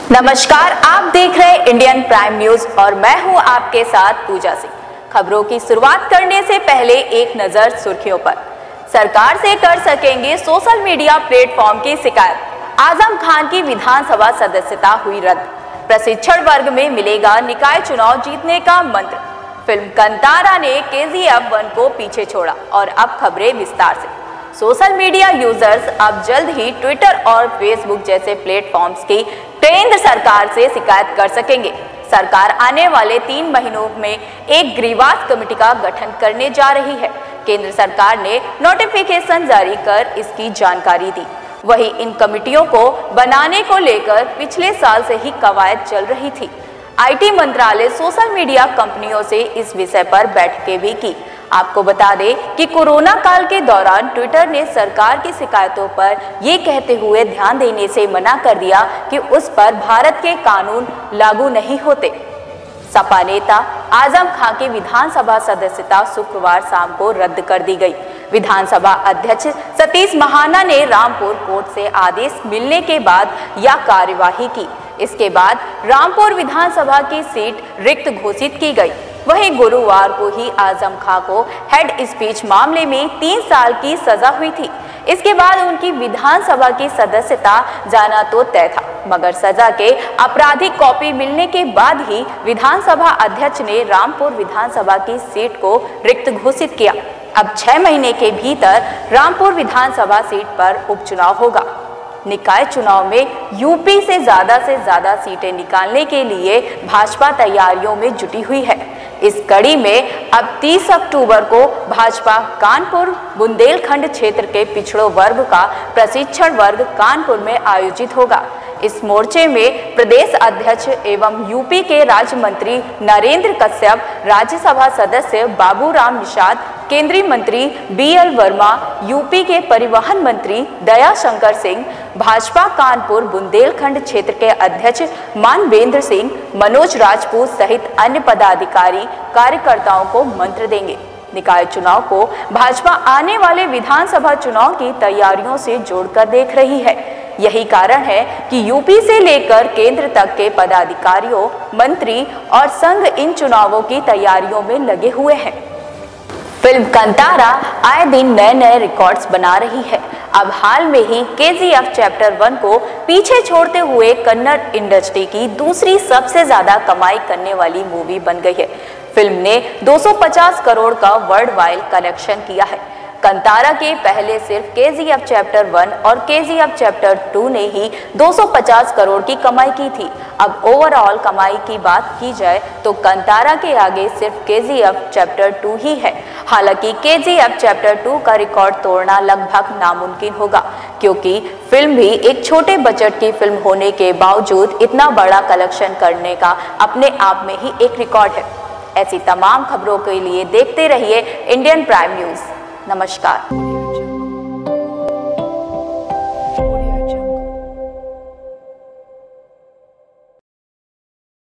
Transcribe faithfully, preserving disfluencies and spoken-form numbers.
नमस्कार, आप देख रहे हैं इंडियन प्राइम न्यूज और मैं हूं आपके साथ पूजा सिंह। खबरों की शुरुआत करने से पहले एक नजर सुर्खियों पर। सरकार से कर सकेंगे सोशल मीडिया प्लेटफॉर्म की शिकायत। आजम खान की विधानसभा सदस्यता हुई रद्द। प्रशिक्षण वर्ग में मिलेगा निकाय चुनाव जीतने का मंत्र। फिल्म कंतारा ने केजीएफ वन को पीछे छोड़ा। और अब खबरें विस्तार से। सोशल मीडिया यूजर्स अब जल्द ही ट्विटर और फेसबुक जैसे प्लेटफॉर्म्स की केंद्र सरकार से शिकायत कर सकेंगे। सरकार आने वाले तीन महीनों में एक ग्रीवास कमेटी का गठन करने जा रही है। केंद्र सरकार ने नोटिफिकेशन जारी कर इसकी जानकारी दी। वहीं इन कमेटियों को बनाने को लेकर पिछले साल से ही कवायद चल रही थी। आईटी मंत्रालय सोशल मीडिया कंपनियों से इस विषय पर बैठकें भी की। आपको बता दें कि कोरोना काल के दौरान ट्विटर ने सरकार की शिकायतों पर ये कहते हुए ध्यान देने से मना कर दिया कि उस पर भारत के कानून लागू नहीं होते। सपा नेता आजम खान की विधानसभा सदस्यता शुक्रवार शाम को रद्द कर दी गई। विधानसभा अध्यक्ष सतीश महाना ने रामपुर कोर्ट से आदेश मिलने के बाद यह कार्यवाही की। इसके बाद रामपुर विधानसभा की सीट रिक्त घोषित की गई। वहीं गुरुवार को ही आजम खां को हेड स्पीच मामले में तीन साल की सजा हुई थी। इसके बाद उनकी विधानसभा की सदस्यता जाना तो तय था, मगर सजा के आपराधिक कॉपी मिलने के बाद ही विधानसभा अध्यक्ष ने रामपुर विधानसभा की सीट को रिक्त घोषित किया। अब छह महीने के भीतर रामपुर विधानसभा सीट पर उपचुनाव होगा। निकाय चुनाव में यूपी से ज्यादा से ज्यादा सीटें निकालने के लिए भाजपा तैयारियों में जुटी हुई है। इस कड़ी में अब तीस अक्टूबर को भाजपा कानपुर बुंदेलखंड क्षेत्र के पिछड़ों वर्ग का प्रशिक्षण वर्ग कानपुर में आयोजित होगा। इस मोर्चे में प्रदेश अध्यक्ष एवं यूपी के राज्य मंत्री नरेंद्र कश्यप, राज्यसभा सदस्य बाबूराम निषाद, केंद्रीय मंत्री बी एल वर्मा, यूपी के परिवहन मंत्री दया शंकर सिंह, भाजपा कानपुर बुंदेलखंड क्षेत्र के अध्यक्ष मानवेंद्र सिंह, मनोज राजपूत सहित अन्य पदाधिकारी कार्यकर्ताओं को मंत्र देंगे। निकाय चुनाव को भाजपा आने वाले विधानसभा चुनाव की तैयारियों से जोड़कर देख रही है। यही कारण है कि यूपी से लेकर केंद्र तक के पदाधिकारियों, मंत्री और संघ इन चुनावों की तैयारियों में लगे हुए हैं। फिल्म कंतारा आए दिन नए नए रिकॉर्ड्स बना रही है। अब हाल में ही केजीएफ चैप्टर वन को पीछे छोड़ते हुए कन्नड़ इंडस्ट्री की दूसरी सबसे ज्यादा कमाई करने वाली मूवी बन गई है। फिल्म ने दो सौ पचास करोड़ का वर्ल्ड वाइड कलेक्शन किया है। कंतारा के पहले सिर्फ केजीएफ चैप्टर वन और केजीएफ चैप्टर टू ने ही दो सौ पचास करोड़ की कमाई की थी। अब ओवरऑल कमाई की बात की जाए तो कंतारा के आगे सिर्फ केजीएफ चैप्टर टू ही है। हालांकि केजीएफ चैप्टर टू का रिकॉर्ड तोड़ना लगभग नामुमकिन होगा, क्योंकि फिल्म भी एक छोटे बजट की फिल्म होने के बावजूद इतना बड़ा कलेक्शन करने का अपने आप में ही एक रिकॉर्ड है। ऐसी तमाम खबरों के लिए देखते रहिए इंडियन प्राइम न्यूज। नमस्कार।